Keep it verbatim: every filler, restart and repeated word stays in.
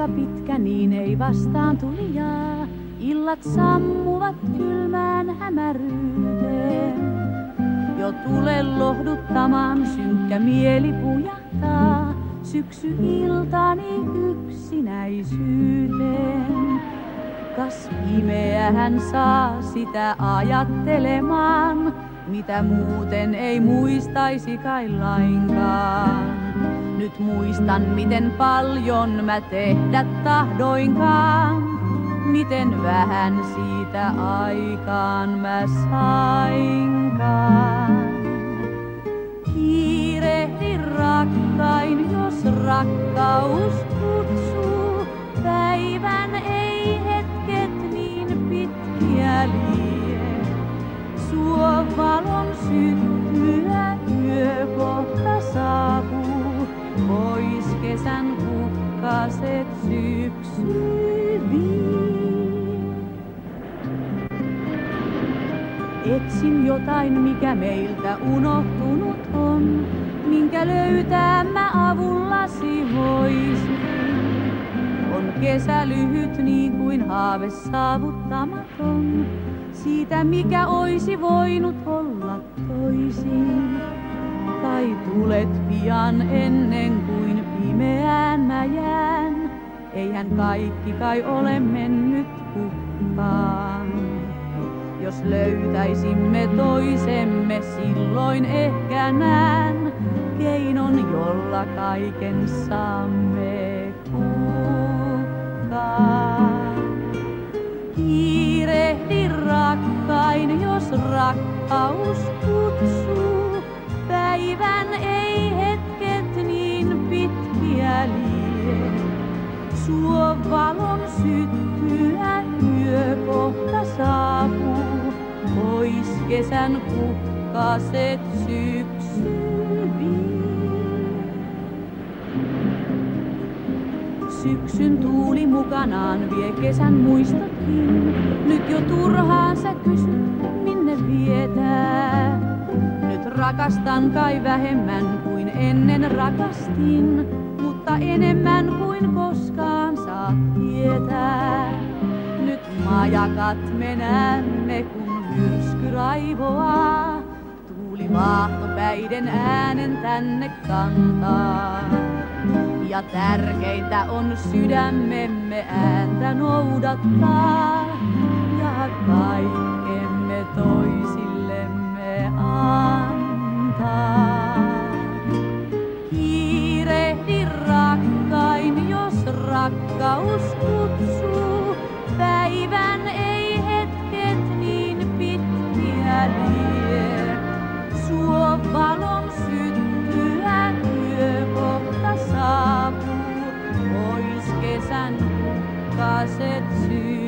matka pitkä, niin ei vastaan tulijaa. Illat sammuvat kylmään hämäryyteen. Jo tule lohduttamaan, synkkä mieli pujahtaa syksy-iltani yksinäisyyteen. Kas pimeä hän saa sitä ajattelemaan, mitä muuten ei muistaisi kai lainkaan. Nyt muistan, miten paljon mä tehdä tahdoinkaan, miten vähän siitä aikaan mä sainkaan. Kiirehdi rakkain, jos rakkaus kutsuu, päivän ei hetket niin pitkiä lie. Suo valon syttyä, yö kohta saapuu, pois kesän kukkaset syksy vie. Etsin jotain, mikä meiltä unohtunut on, minkä löytää mä avullasi voisin. On kesä lyhyt niin kuin haave saavuttamaton, siitä mikä oisi voinut olla toisin. Kai tulet pian ennen kuin pimeään mä jään, eihän kaikki kai ole mennyt hukkaan. Jos löytäisimme toisemme, silloin ehkä näen keinon, jolla kaiken saamme hukkaan. Kiirehdi rakkain, jos rakkaus kutsuu, päivän ei hetket niin pitkiä lie. Suo valon syttyä, yö kohta saapuu, pois kesän kukkaset syksy vie. Syksyn tuuli mukanaan vie kesän muistotkin, nyt jo turhaan sä kysyt, minne vietää. Nyt rakastan kai vähemmän kuin ennen rakastin, mutta enemmän kuin koskaan saat tietää. Nyt majakat me näemme, kun myrsky raivoaa, tuuli vaahtopäiden äänen tänne kantaa. Ja tärkeintä on sydämemme ääntä noudattaa ja kaikkemme toisillemme antaa. Kiirehdi rakkain, jos rakkaus kutsuu, päivän ei hetket niin pitkiä lie. Suo valon syttyä, yö kohta saapuu, pois kesän kukkaset syy.